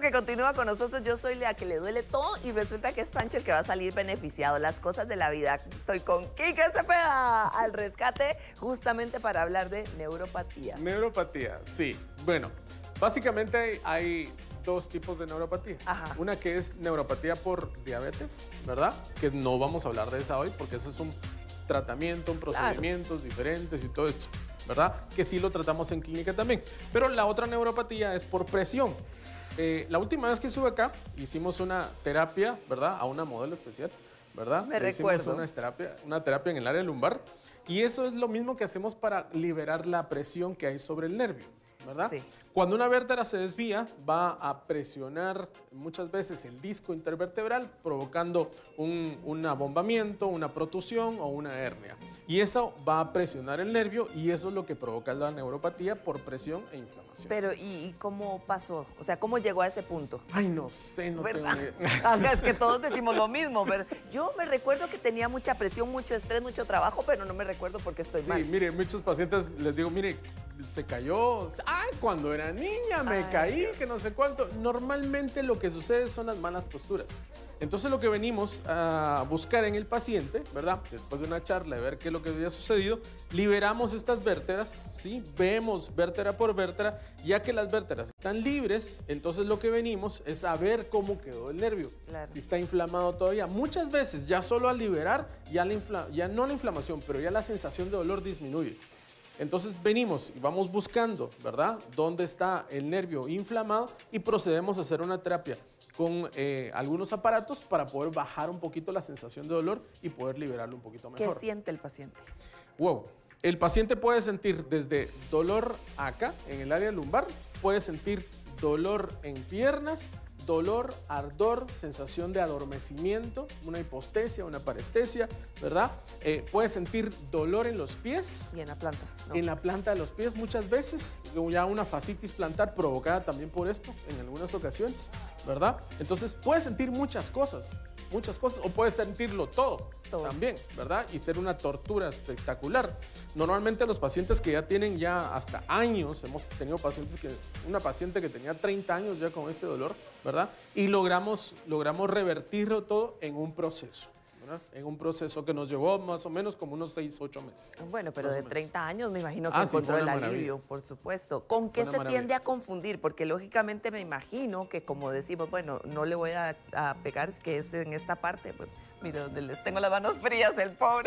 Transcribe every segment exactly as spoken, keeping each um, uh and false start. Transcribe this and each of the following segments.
que continúa con nosotros. Yo soy la que le duele todo y resulta que es Pancho el que va a salir beneficiado. Las cosas de la vida. Estoy con Quique Cepeda al rescate justamente para hablar de neuropatía. Neuropatía, sí. Bueno, básicamente hay, hay dos tipos de neuropatía. Ajá. Una que es neuropatía por diabetes, ¿verdad? Que no vamos a hablar de esa hoy porque ese es un tratamiento, un procedimientos claro. diferentes y todo esto, ¿verdad? Que sí lo tratamos en clínica también. Pero la otra neuropatía es por presión. Eh, la última vez que estuve acá, hicimos una terapia, ¿verdad? A una modelo especial, ¿verdad? Me Le recuerdo. Hicimos una terapia, una terapia en el área lumbar. Y eso es lo mismo que hacemos para liberar la presión que hay sobre el nervio, ¿verdad? Sí. Cuando una vértebra se desvía, va a presionar muchas veces el disco intervertebral, provocando un, un abombamiento, una protusión o una hernia. Y eso va a presionar el nervio y eso es lo que provoca la neuropatía por presión e inflamación. Pero, ¿y, y cómo pasó? O sea, ¿cómo llegó a ese punto? Ay, no sé, no ¿verdad? tengo idea. O sea, es que todos decimos lo mismo, pero yo me recuerdo que tenía mucha presión, mucho estrés, mucho trabajo, pero no me recuerdo porque estoy Sí, mal. mire, muchos pacientes les digo, mire, se cayó, ay, cuando era niña me Ay, caí, Dios. que no sé cuánto. Normalmente lo que sucede son las malas posturas. Entonces lo que venimos a buscar en el paciente, ¿verdad? Después de una charla, de ver qué es lo que había sucedido, liberamos estas vértebras, ¿sí? Vemos vértebra por vértebra, ya que las vértebras están libres, entonces lo que venimos es a ver cómo quedó el nervio, Claro. si está inflamado todavía. Muchas veces ya solo al liberar, ya, la infla- ya no la inflamación, pero ya la sensación de dolor disminuye. Entonces venimos y vamos buscando, ¿verdad?, dónde está el nervio inflamado y procedemos a hacer una terapia con eh, algunos aparatos para poder bajar un poquito la sensación de dolor y poder liberarlo un poquito ¿Qué mejor. siente el paciente? Wow. El paciente puede sentir desde dolor acá, en el área lumbar, puede sentir dolor en piernas, dolor, ardor, sensación de adormecimiento, una hipostesia, una parestesia, ¿verdad? Eh, puede sentir dolor en los pies. Y en la planta, ¿no? En la planta de los pies muchas veces, ya una fascitis plantar provocada también por esto en algunas ocasiones, ¿verdad? Entonces puede sentir muchas cosas, muchas cosas, o puede sentirlo todo, todo también, ¿verdad? Y ser una tortura espectacular. Normalmente los pacientes que ya tienen ya hasta años, hemos tenido pacientes que, una paciente que tenía treinta años ya con este dolor, ¿verdad? Y logramos, logramos revertirlo todo en un proceso. ¿verdad? En un proceso que nos llevó más o menos como unos seis, ocho meses. Bueno, pero de treinta años me imagino que Ah, sí, encontró fue el una alivio, maravilla. por supuesto. ¿Con qué Fue una se maravilla. tiende a confundir? Porque lógicamente me imagino que como decimos, bueno, no le voy a, a pegar, es que es en esta parte, pues, mire, donde les tengo las manos frías, el pobre.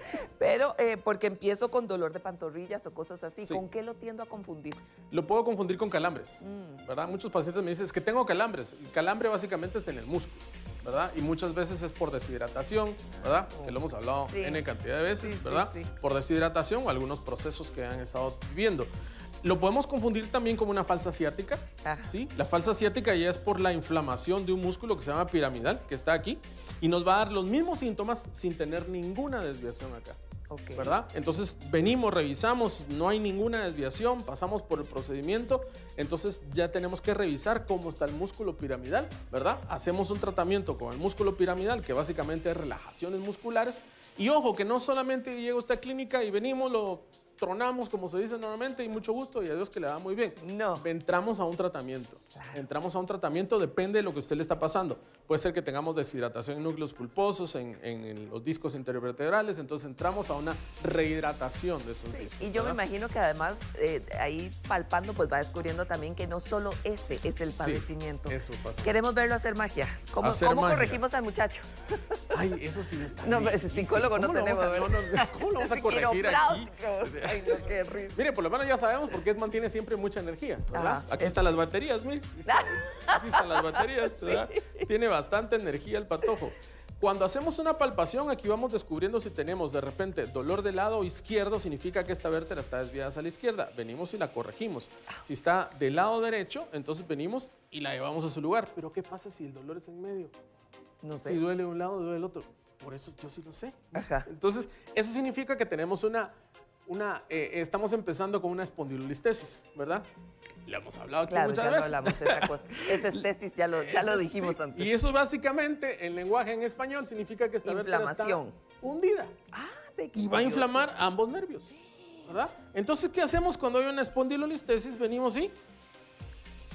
Pero eh, porque empiezo con dolor de pantorrillas o cosas así, Sí. ¿con qué lo tiendo a confundir? Lo puedo confundir con calambres, Mm. ¿verdad? Muchos pacientes me dicen, es que tengo calambres. El calambre básicamente está en el músculo, ¿verdad? Y muchas veces es por deshidratación, ¿verdad? Que lo hemos hablado Sí. N cantidad de veces, Sí, sí, ¿verdad? sí. Por deshidratación o algunos procesos que han estado viviendo. Lo podemos confundir también como una falsa ciática, Ajá. ¿sí? La falsa ciática ya es por la inflamación de un músculo que se llama piramidal, que está aquí, y nos va a dar los mismos síntomas sin tener ninguna desviación acá. Ok. ¿Verdad? Entonces venimos, revisamos, no hay ninguna desviación, pasamos por el procedimiento, entonces ya tenemos que revisar cómo está el músculo piramidal, ¿verdad? Hacemos un tratamiento con el músculo piramidal, que básicamente es relajaciones musculares, y ojo, que no solamente llega usted a clínica y venimos, lo tronamos, como se dice normalmente, y mucho gusto, y a Dios que le va muy bien. No. Entramos a un tratamiento. Claro. Entramos a un tratamiento, depende de lo que a usted le está pasando. Puede ser que tengamos deshidratación en núcleos pulposos, en, en- en los discos intervertebrales, entonces entramos a una rehidratación de esos discos. Y yo me ¿verdad? imagino que además eh, ahí palpando pues va descubriendo también que no solo ese es el Sí, padecimiento. eso pasa. Queremos verlo hacer magia. ¿Cómo, Hacer cómo magia. corregimos al muchacho? Ay, eso sí está No, ese difícil. psicólogo no ¿Cómo lo tenemos, vamos a- ¿verdad? no, no, ¿Cómo lo vamos a Ese corregir aquí? quiropráctico. Ay, no, qué risa. Mire, por lo menos ya sabemos por qué mantiene siempre mucha energía, ¿verdad? Ajá, Aquí es- están las baterías, mire. Aquí están las baterías, ¿verdad? Tiene bastante energía el patojo. Cuando hacemos una palpación, aquí vamos descubriendo si tenemos de repente dolor del lado izquierdo, significa que esta vértebra está desviada hacia la izquierda. Venimos y la corregimos. Si está del lado derecho, entonces venimos y la llevamos a su lugar. Pero ¿qué pasa si el dolor es en medio? No Si sé. duele de un lado, duele del otro. Por eso yo sí lo sé. Ajá. Entonces, eso significa que tenemos una, una eh, estamos empezando con una espondilolistesis, ¿verdad? Le hemos hablado aquí Claro, muchas ya lo veces. hablamos esa cosa. Esa es tesis, ya lo, ya lo Eso dijimos sí. antes. Y eso básicamente, en lenguaje en español, significa que esta vértebra Inflamación. está hundida. Ah, ve qué Y va a curioso. inflamar ambos nervios, ¿verdad? Entonces, ¿qué hacemos cuando hay una espondilolistesis? Venimos y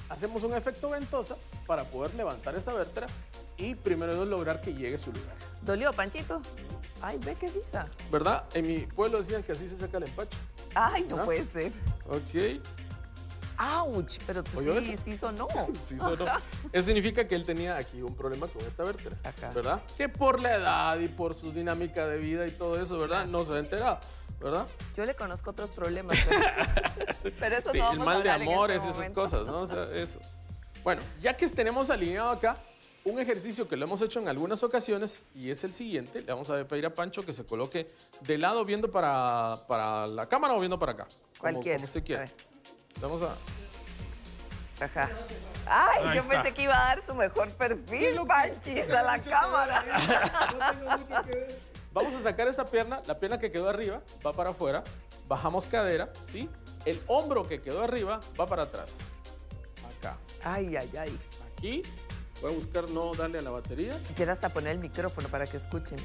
hacemos un efecto ventosa para poder levantar esa vértebra y primero Dios lograr que llegue a su lugar. ¿Dolió, Panchito? Ay, ve qué risa. ¿Verdad? En mi pueblo decían que así se saca el empacho. Ay, no ¿Ah? puede ser. Ok. ¡Auch! Pero ¿Oyó sí, eso? sí sonó. Sí, sonó. Eso significa que él tenía aquí un problema con esta vértebra, Ajá. ¿verdad? Que por la edad y por su dinámica de vida y todo eso, ¿verdad? No se ha enterado, ¿verdad? Yo le conozco otros problemas, pero, pero eso Sí, no el vamos mal a de hablar en amores, este esas momento. cosas, ¿no? O sea, eso. Bueno, ya que tenemos alineado acá, un ejercicio que lo hemos hecho en algunas ocasiones y es el siguiente. Le vamos a pedir a Pancho que se coloque de lado viendo para, para la cámara o viendo para acá. Como, Cualquiera. como usted A quiera. ver. Vamos a... Ajá. Ay, Ahí yo está. pensé que iba a dar su mejor perfil, Panchis, a la cámara. Vamos a sacar esa pierna, la pierna que quedó arriba va para afuera, bajamos cadera, ¿sí? El hombro que quedó arriba va para atrás. Acá. Ay, ay, ay. Aquí. Voy a buscar no darle a la batería. Quisiera hasta poner el micrófono para que escuchen.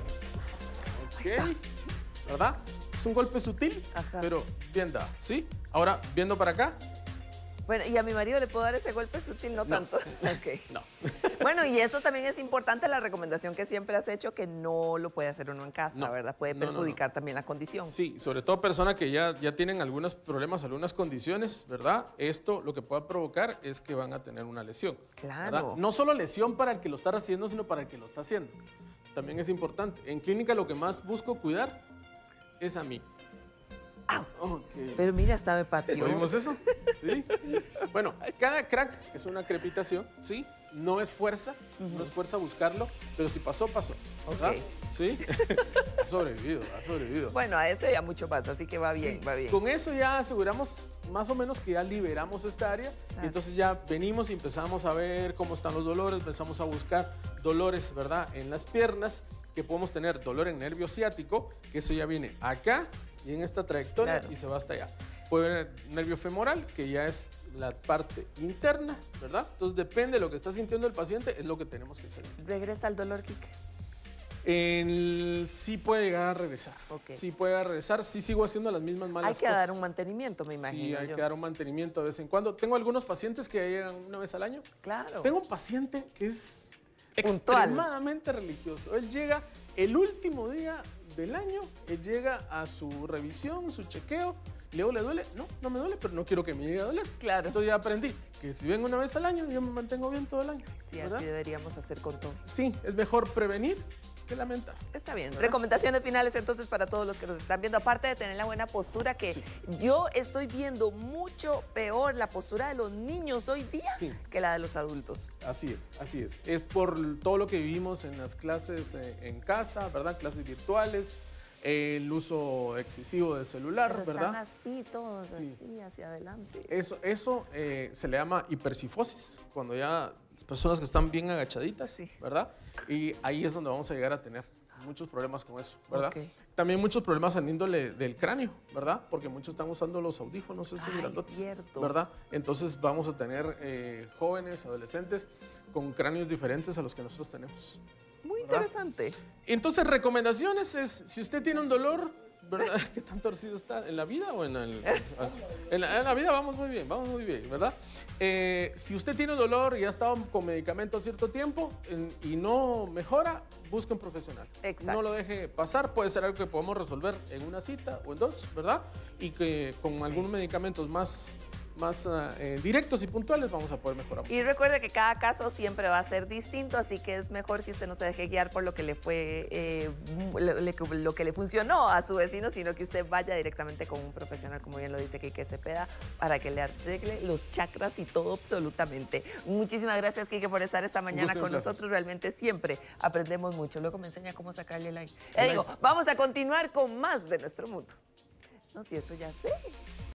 Ok. ¿Verdad? Es un golpe sutil, Ajá. pero bien dado, ¿sí? Ahora, viendo para acá. Bueno, y a mi marido le puedo dar ese golpe sutil, no, No. tanto. Ok. No. Bueno, y eso también es importante, la recomendación que siempre has hecho, que no lo puede hacer uno en casa, No. ¿verdad? Puede No, no, no. perjudicar también la condición. Sí, sobre todo personas que ya, ya tienen algunos problemas, algunas condiciones, ¿verdad? Esto lo que pueda provocar es que van a tener una lesión. Claro. ¿verdad? No solo lesión para el que lo está haciendo, sino para el que lo está haciendo. También es importante. En clínica lo que más busco cuidar es a mí. ¡Au! Okay. Pero mira, hasta me pateó. ¿Oímos eso? Sí. Bueno, cada crack es una crepitación, ¿sí? No es fuerza, no es fuerza buscarlo, pero si pasó, pasó. ¿verdad? Ok. ¿Sí? Ha sobrevivido, ha sobrevivido. Bueno, a eso ya mucho más, así que va bien, Sí, va bien. Con eso ya aseguramos más o menos que ya liberamos esta área Claro. y entonces ya venimos y empezamos a ver cómo están los dolores, empezamos a buscar dolores, ¿verdad? En las piernas, que podemos tener dolor en nervio ciático, que eso ya viene acá y en esta trayectoria Claro. y se va hasta allá. Puede haber nervio femoral, que ya es la parte interna, ¿verdad? Entonces depende de lo que está sintiendo el paciente, es lo que tenemos que hacer. Regresa al dolor, Kike. El, sí puede llegar a regresar. Ok. Sí puede llegar a regresar. Sí sigo haciendo las mismas malas Hay que cosas. dar un mantenimiento, me imagino. Sí, hay yo. que dar un mantenimiento de vez en cuando. Tengo algunos pacientes que llegan una vez al año. Claro. Tengo un paciente que es Puntual. extremadamente religioso. Él llega el último día del año, él llega a su revisión, su chequeo. Le digo, ¿le duele? No, no me duele, pero no quiero que me llegue a doler. Claro. Entonces ya aprendí que si vengo una vez al año, yo me mantengo bien todo el año. Sí, ¿verdad? así deberíamos hacer con todo. Sí, es mejor prevenir que lamentar. Está bien. ¿verdad? Recomendaciones finales entonces para todos los que nos están viendo, aparte de tener la buena postura, que Sí. yo estoy viendo mucho peor la postura de los niños hoy día Sí. que la de los adultos. Así es, así es. Es por todo lo que vivimos en las clases eh, en casa, ¿verdad? Clases virtuales, eh, el uso excesivo del celular, Pero ¿verdad? están así todos, Sí. así, hacia adelante. Eso, eso eh, se le llama hipercifosis, cuando ya las personas que están bien agachaditas, Sí. ¿verdad? Y ahí es donde vamos a llegar a tener muchos problemas con eso, ¿verdad? Ok. También muchos problemas al índole del cráneo, ¿verdad? Porque muchos están usando los audífonos, estos Ay, grandotes, cierto. ¿verdad? Entonces vamos a tener eh, jóvenes, adolescentes con cráneos diferentes a los que nosotros tenemos. Muy ¿verdad? interesante. Entonces, recomendaciones es, si usted tiene un dolor, ¿verdad? ¿Qué tan torcido está? ¿En la vida o en el...? En la, en la vida vamos muy bien, vamos muy bien, ¿verdad? Eh, si usted tiene un dolor y ha estado con medicamento cierto tiempo en- y no mejora, busque un profesional. Exacto. No lo deje pasar, puede ser algo que podemos resolver en una cita o en dos, ¿verdad? Y que con algunos medicamentos más, más ah, eh, directos y puntuales vamos a poder mejorar. Y recuerde que cada caso siempre va a ser distinto, así que es mejor que usted no se deje guiar por lo que le fue, eh, lo, le- lo que le funcionó a su vecino, sino que usted vaya directamente con un profesional, como bien lo dice Kike Cepeda, para que le arregle los chakras y todo absolutamente. Muchísimas gracias, Kike, por estar esta mañana gusto y un con placer. nosotros. Realmente siempre aprendemos mucho. Luego me enseña cómo sacarle el aire. El Eh, digo, aire. vamos a continuar con más de nuestro mundo. No, si eso ya sé.